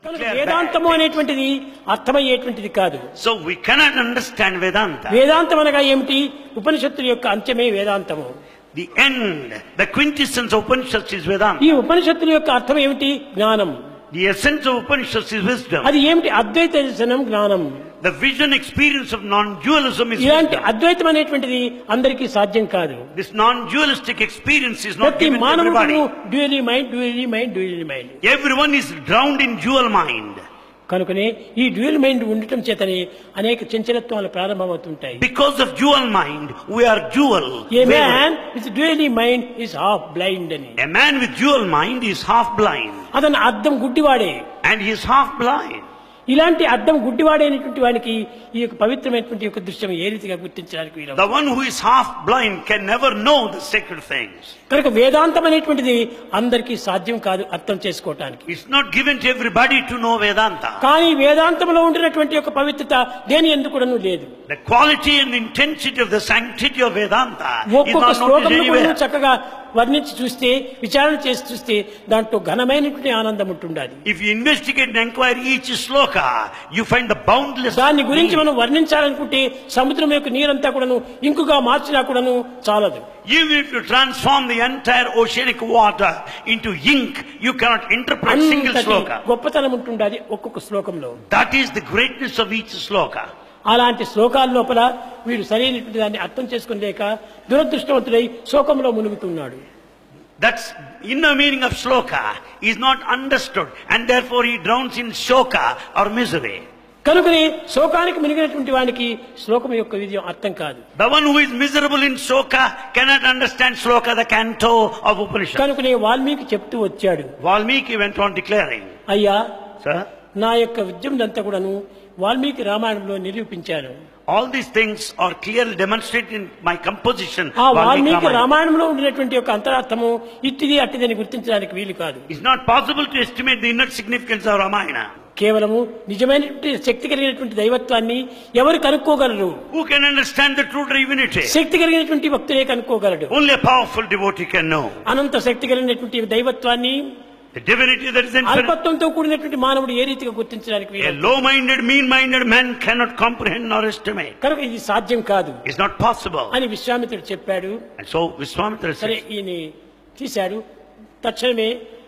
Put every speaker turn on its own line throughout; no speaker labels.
వేదాంతము అనేటువంటిది అర్థమయ్యేటువంటిది కాదు.
So we cannot understand Vedanta.
వేదాంతం అనగా ఏమిటి? ఉపనిషత్తుల యొక్క అంత్యమే వేదాంతము.
The end, the quintessence of Upanishads is Vedanta.
ఈ ఉపనిషత్తుల యొక్క అర్థం ఏమిటి? జ్ఞానం.
The essence of Upanishads is wisdom.
అది ఏమిటి? అద్వైత దర్శనం జ్ఞానం.
The vision experience of non-dualism is
ఇలాంటి
wisdom.
అద్వైతం అనేటువంటిది అందరికీ సాధ్యం కాదు.
This non-dualistic experience is not
ప్రతి
given to
మానవుడు
everybody.
Duly mind duly mind duly mind.
Everyone is drowned in dual mind.
కనుకనే ఈ డ్యూయల్ మైండ్ ఉండటం చేతనే అనేక చంచలత్వాలు ప్రారంభమవుతుంటాయి.
Because of dual mind, we are dual.
A man with dually mind is half blind అని.
A man with dual mind is half blind.
అతను అద్దం గుడ్డివాడే.
And he is half blind.
ఇలాంటి అద్దం గుడ్డివాడైనటువంటి వానికి ఈ యొక్క పవిత్రమైనటువంటి యొక్క దృశ్యం ఏ రీతిగా గుర్తించడానికి వీలు?
The one who is half blind can never know the sacred things.
కనుక వేదాంతం అనేటువంటిది అందరికీ సాధ్యం కాదు అర్థం చేసుకోవటానికి.
It's not given to everybody to know Vedanta.
కానీ వేదాంతంలో ఉండినటువంటి యొక్క పవిత్రత దేని ఎందుకు కూడాను లేదు.
The quality and intensity of the sanctity of Vedanta is
ఒక్కొక్క
not noticed
శ్లోకంలో కూడా
anywhere.
చక్కగా వర్ణించి చూస్తే, విచారణ చేసి చూస్తే దాంట్లో ఘనమైనటువంటి ఆనందం ఉంటుండాలి.
If you investigate and inquire each sloka, you find the boundless.
దాని గురించి మనం వర్ణించాలనుకుంటే సముద్రం యొక్క నీరంతా కూడాను ఇంకుగా మార్చినా కూడాను చాలదు.
Even if you transform the entire oceanic water into ink, you cannot interpret single
అంతటి
sloka.
గొప్పతనం ఉంటుండాలి ఒక్కొక్క శ్లోకంలో.
That is the greatness of each sloka.
అలాంటి శ్లోకాల లోపల వీడు సరైనటువంటి దాన్ని అర్థం చేసుకోలేక దురదృష్టవంతుడై శోకంలో మునుగుతున్నాడు.
That's inner meaning of sloka is not understood, and therefore he drowns in shoka or misery.
కనుకనే శోకానికి మునిగినటువంటి వానికి శ్లోకం యొక్క విజయం అర్థం కాదు.
The one who is miserable in shoka cannot understand sloka, the canto of Upanishad.
కనుకనే వాల్మీకి చెప్తూ వచ్చాడు,
Valmiki went on declaring,
అయ్యా
Sir,
నా యొక్క విద్యనంతా కూడాను వాల్మీకి రామాయణంలో నిరూపించాను.
all these things are clearly demonstrated in my composition.
ఆ వాల్మీకి
Ramayana.
రామాయణంలో ఉండినటువంటి యొక్క అంతరార్థము ఇట్టిది అట్టిదని గుర్తించడానికి వీలు కాదు.
It's not possible to estimate the inner significance of Ramayana.
కేవలము నిజమైనటువంటి శక్తి కలిగినటువంటి దైవత్వాన్ని ఎవరు కనుక్కోగలరు?
Who can understand the true divinity?
శక్తి కలిగినటువంటి భక్తులే కనుక్కోగలడు.
Only a powerful devotee can know.
అనంత శక్తి కలిగినటువంటి దైవత్వాన్ని
The divinity that is infinite.
అల్పత్వంతో కూడినటువంటి మానవుడు ఏ రీతిగా గుర్తించడానికి
A
వీలు?
low-minded, mean-minded man cannot comprehend nor estimate.
కనుక ఇది సాధ్యం కాదు
It's not possible.
అని విశ్వామిత్రుడు చెప్పాడు.
And so Vishwamitra
సరే
said,
ఈయన తీశాడు. తక్షణమే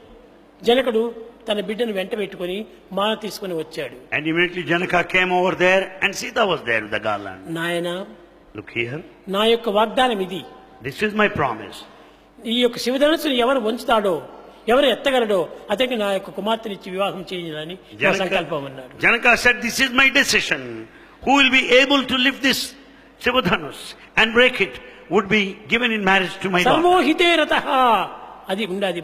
జనకుడు తన బిడ్డను వెంట పెట్టుకుని మాల తీసుకుని వచ్చాడు.
and immediately Janaka came over there and Sita was there with the garland.
నాయన,
Look here,
నా యొక్క వాగ్దానం ఇది.
this is my promise.
ఈ యొక్క శివధనుసుని ఎవరు వంచుతాడో, ఎవరు ఎత్తగలడో అతనికి నా యొక్క కుమార్తెనిచ్చి వివాహం చేయాలని నా సంకల్పం అన్నాడు.
Janaka said, this is my decision. Who will be able to lift this Shivadhanus and break it would be given in marriage to my daughter.
సర్వోహితే రతః అది ఉండాది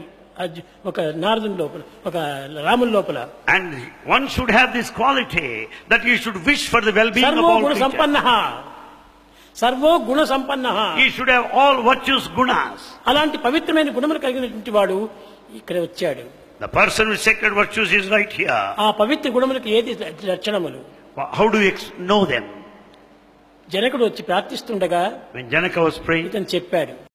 ఒక నారదుని లోపల, ఒక రాముని లోపల.
And one should have this quality that he should wish for the well-being of
సర్వో
all
గుణ
creatures.
సంపన్నః, సర్వో గుణ సంపన్నః.
He should have all virtues, gunas.
అలాంటి పవిత్రమైన గుణములు కలిగినటువంటి వాడు ఇక్కడ వచ్చాడు.
The person with sacred virtues is right here.
ఆ పవిత్ర గుణములకు ఏది లక్షణములు?
How do you know them?
జనకుడు వచ్చి ప్రార్థిస్తుండగా
When Janaka was praying,
ఇతను చెప్పాడు,